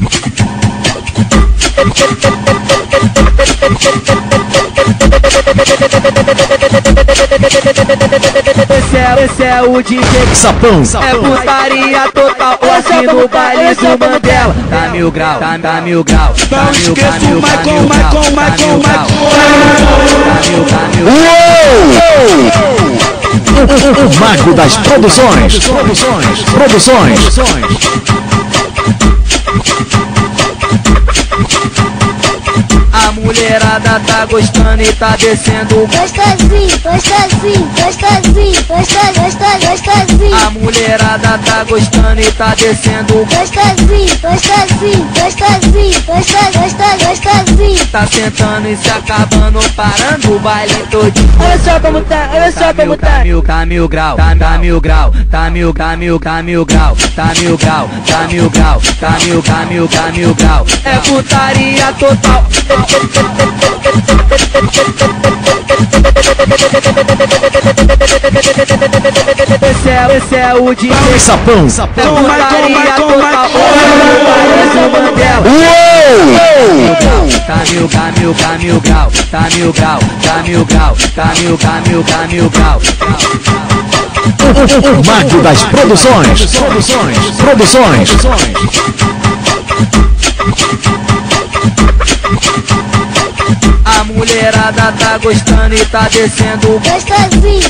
Esse é o DJ Sapão. É putaria total aqui no baile do Mandela. Tá mil grau, tá mil grau. Não esqueça o Michael. O mago das produções. A mulherada tá gostando e tá descendo. Gostosinho. A mulherada tá gostando e tá descendo. Gostosinho. Tá sentando e se acabando, parando o baile todinho. Olha só como tá. Tá mil grau. É putaria total. Esse é o DJ Sapão. É putaria total. Tá mil grau. O mago das produções. A mulherada tá gostando e tá descendo. Gostosinho.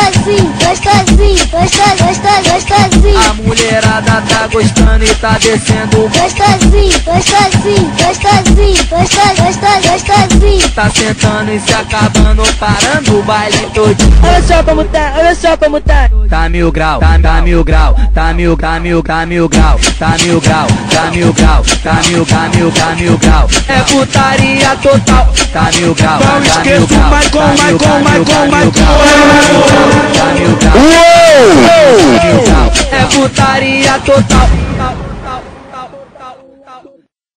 A mulherada tá gostando e tá descendo. Gostosinho. Tá sentando e se acabando, parando o baile todinho. Olha só como tá. Tá mil grau. É putaria total. Tá mil grau. Não esqueça o Michael. É putaria total.